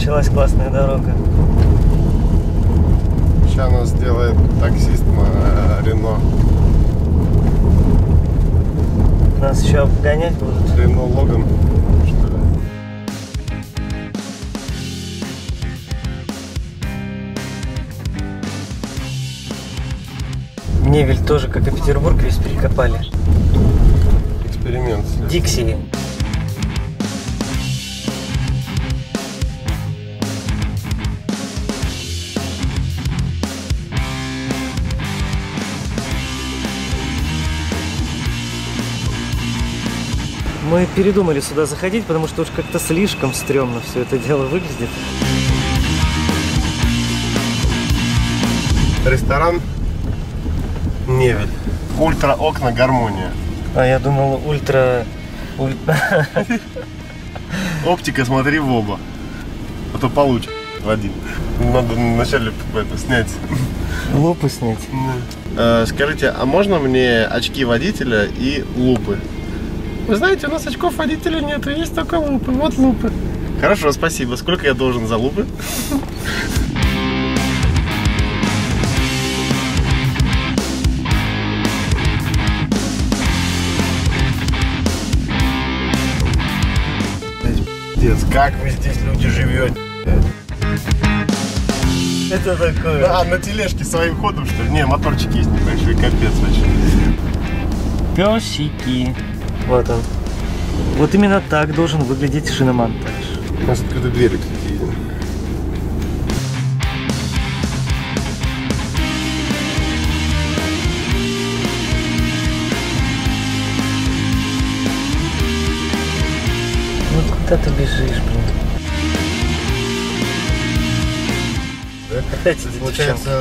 началась классная дорога. Сейчас нас сделает таксист Рено. Нас еще обгонять будут. Рено Логан, что ли? Невель тоже, как и Петербург, весь перекопали. Эксперимент. Дикси. Мы передумали сюда заходить, потому что уж как-то слишком стрёмно все это дело выглядит. Ресторан Невель. Ультра окна гармония. А я думал, ультра... Оптика, смотри в оба. А то получится один. Надо вначале это снять. Лупы снять. Скажите, а можно мне очки водителя и лупы? Вы знаете, у нас очков водителя нету, есть только лупы. Вот лупы. Хорошо, спасибо. Сколько я должен за лупы? Пиздец, как вы здесь, люди, живете? Это такое. А, на тележке своим ходом, что ли? Не, моторчик есть небольшой, капец вообще. Песики. Вот он. Вот именно так должен выглядеть шиномонтаж. У нас открыты двери, кстати, едем. Ну куда ты бежишь, блин? Да? Опять эти Получается...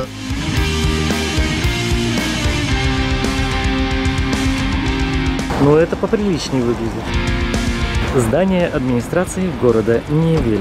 Ну это поприличнее выглядит. Здание администрации города Невель.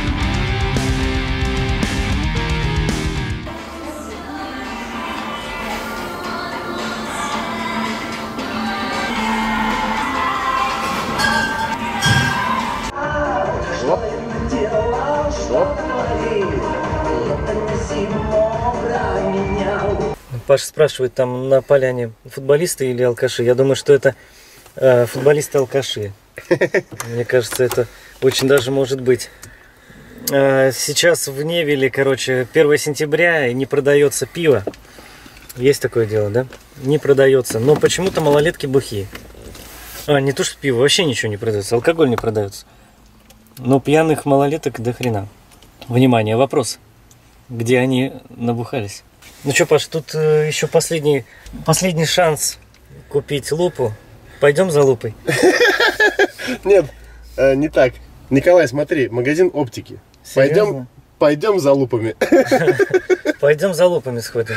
Паша спрашивает, там на поляне футболисты или алкаши? Я думаю, что это футболисты-алкаши. Мне кажется, это очень даже может быть. Сейчас в Невеле, короче, 1 сентября и не продается пиво. Есть такое дело, да? Не продается. Но почему-то малолетки бухие. Не то, что пиво, вообще ничего не продается. Алкоголь не продается. Но пьяных малолеток до хрена. Внимание, вопрос. Где они набухались? Ну что, Паш, тут еще последний шанс купить лупу. Пойдем за лупой? Нет, не так. Николай, смотри, магазин оптики. Пойдем за лупами. Пойдем за лупами сходим.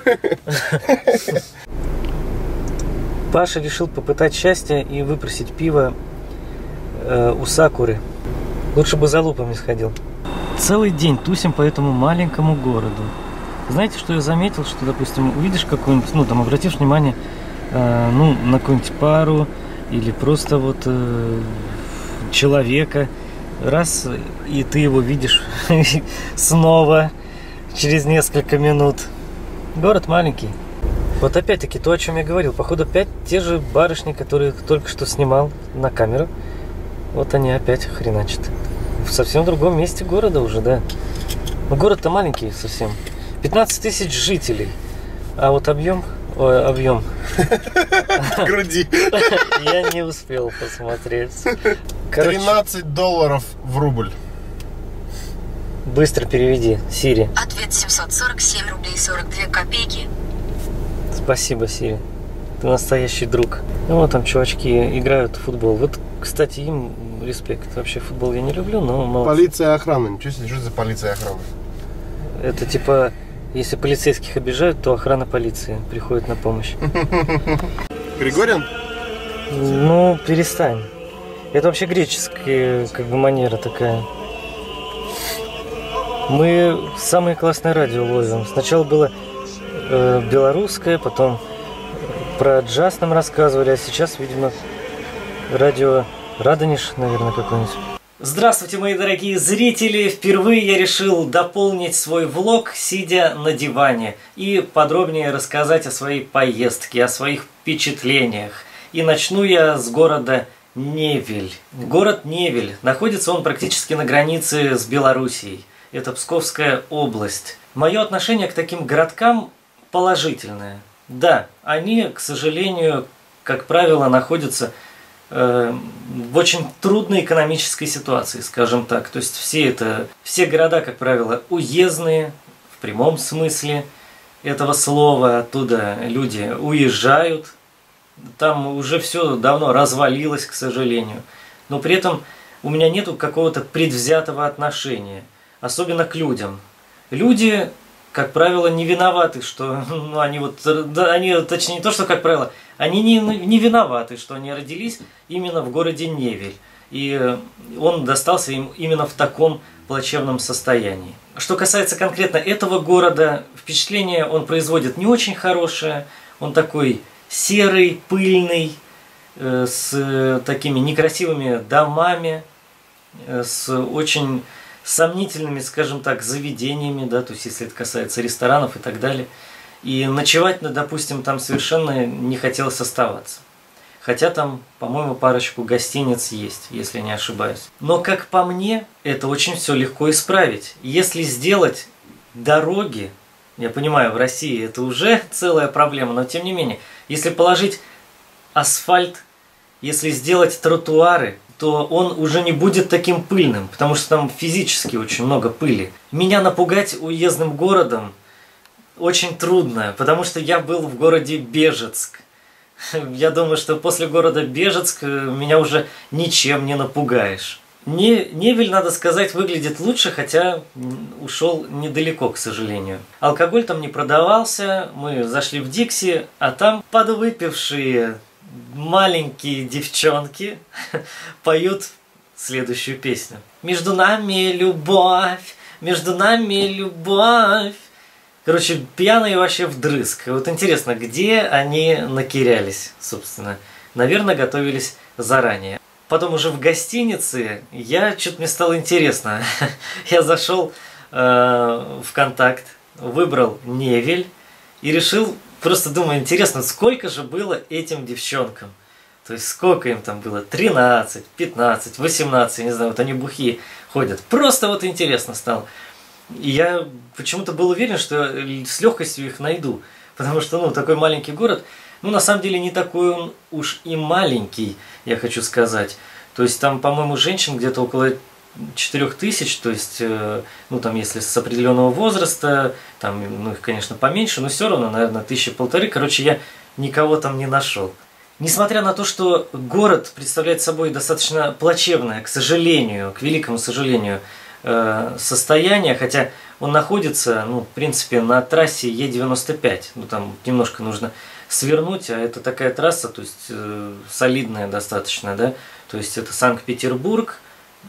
Паша решил попытать счастье и выпросить пиво у Сакуры. Лучше бы за лупами сходил. Целый день тусим по этому маленькому городу. Знаете, что я заметил? Что, допустим, увидишь какую-нибудь, ну, там, обратишь внимание, на какую-нибудь пару или просто вот человека, раз, и ты его видишь снова через несколько минут. Город маленький. Вот опять-таки то, о чем я говорил. Походу, опять те же барышни, которые только что снимал на камеру. Вот они опять хреначат. В совсем другом месте города уже, да. Но город-то маленький совсем. 15 тысяч жителей. А вот объем... объем. Груди. Я не успел посмотреть. $13 в рубль. Быстро переведи, Сири. Ответ 747 рублей 42 копейки. Спасибо, Сири. Ты настоящий друг. Ну вот там чувачки играют в футбол. Вот, кстати, им респект. Вообще футбол я не люблю, но молодцы. Полиция и охрана. Ничего себе, что за полиция и охрана? Это типа, если полицейских обижают, то охрана полиции приходит на помощь. Григорьян? Ну, перестань. Это вообще греческая, как бы, манера такая. Мы самое классное радио ловим. Сначала было белорусское, потом про джаз нам рассказывали, а сейчас, видимо, радио Радонеж, наверное, какой-нибудь. Здравствуйте, мои дорогие зрители! Впервые я решил дополнить свой влог, сидя на диване, и подробнее рассказать о своей поездке, о своих впечатлениях. И начну я с города Невель. Город Невель. Находится он практически на границе с Белоруссией. Это Псковская область. Мое отношение к таким городкам положительное. Да, они, к сожалению, как правило, находятся в очень трудной экономической ситуации, скажем так. То есть все города, как правило, уездные, в прямом смысле этого слова. Оттуда люди уезжают. Там уже все давно развалилось, к сожалению. Но при этом у меня нету какого-то предвзятого отношения. Особенно к людям. Люди, как правило, не виноваты, что точнее не то, что как правило, они не виноваты, что они родились именно в городе Невель. И он достался им именно в таком плачевном состоянии. Что касается конкретно этого города, впечатление он производит не очень хорошее. Он такой серый, пыльный, с такими некрасивыми домами, с очень сомнительными, скажем так, заведениями, да, то есть если это касается ресторанов и так далее. И ночевать, допустим, там совершенно не хотелось оставаться. Хотя там, по-моему, парочку гостиниц есть, если не ошибаюсь. Но, как по мне, это очень все легко исправить. Если сделать дороги, я понимаю, в России это уже целая проблема, но тем не менее, если положить асфальт, если сделать тротуары, то он уже не будет таким пыльным, потому что там физически очень много пыли. Меня напугать уездным городом очень трудно, потому что я был в городе Бежецк. Я думаю, что после города Бежецк меня уже ничем не напугаешь. Невель, надо сказать, выглядит лучше, хотя ушел недалеко, к сожалению. Алкоголь там не продавался, мы зашли в Дикси, а там подвыпившие маленькие девчонки поют следующую песню. Между нами любовь, между нами любовь. Короче, пьяные вообще вдрызг. Вот интересно, где они накирялись, собственно. Наверное, готовились заранее. Потом уже в гостинице мне стало интересно. Я зашел в контакт, выбрал Невель и решил, просто думаю, интересно, сколько же было этим девчонкам? То есть сколько им там было? 13, 15, 18, не знаю, вот они бухие ходят. Просто вот интересно стало. И я почему-то был уверен, что с легкостью их найду. Потому что, такой маленький город, на самом деле не такой он уж и маленький, я хочу сказать. То есть там, по-моему, женщин где-то около 4000, то есть, там, если с определенного возраста, там, их, конечно, поменьше, но все равно, наверное, 1500. Короче, я никого там не нашел. Несмотря на то, что город представляет собой достаточно плачевное, к сожалению, к великому сожалению, состояние, хотя он находится, в принципе, на трассе Е95. Там немножко нужно свернуть, а это такая трасса, то есть солидная достаточно, да. То есть это Санкт-Петербург,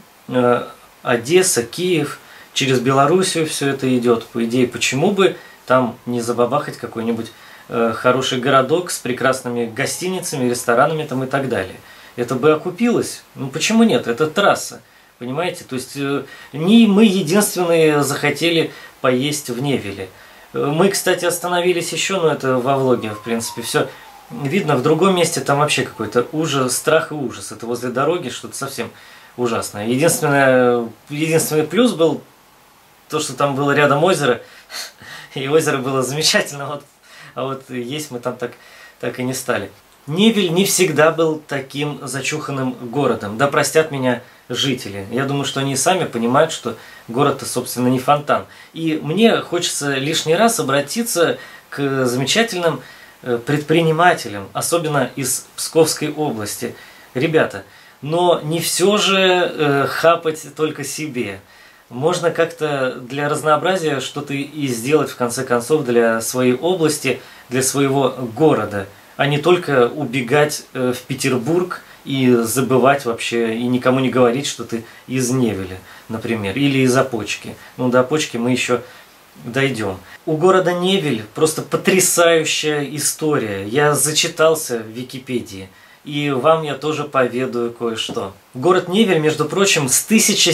Одесса, Киев, через Белоруссию все это идет. По идее, почему бы там не забабахать какой-нибудь хороший городок с прекрасными гостиницами, ресторанами там и так далее. Это бы окупилось. Почему нет? Это трасса. Понимаете? То есть не мы единственные захотели поесть в Невеле. Мы, кстати, остановились еще, но это во влоге, в принципе, все видно. В другом месте там вообще какой-то ужас, страх и ужас. Это возле дороги что-то совсем ужасное. Единственный плюс был то, что там было рядом озеро. И озеро было замечательно. А вот есть мы там так и не стали. Невель не всегда был таким зачуханным городом. Да простят меня жители. Я думаю, что они сами понимают, что город-то, собственно, не фонтан. И мне хочется лишний раз обратиться к замечательным предпринимателям, особенно из Псковской области. Ребята, но не все же хапать только себе. Можно как-то для разнообразия что-то и сделать, в конце концов, для своей области, для своего города, а не только убегать в Петербург и забывать вообще, и никому не говорить, что ты из Невеля, например, или из Опочки. До Опочки мы еще дойдем. У города Невель просто потрясающая история. Я зачитался в Википедии. И вам я тоже поведаю кое-что. Город Невель, между прочим, с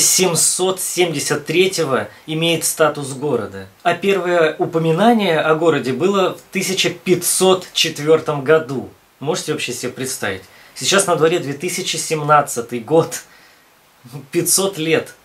1773 имеет статус города. А первое упоминание о городе было в 1504 году. Можете вообще себе представить? Сейчас на дворе 2017 год. 500 лет.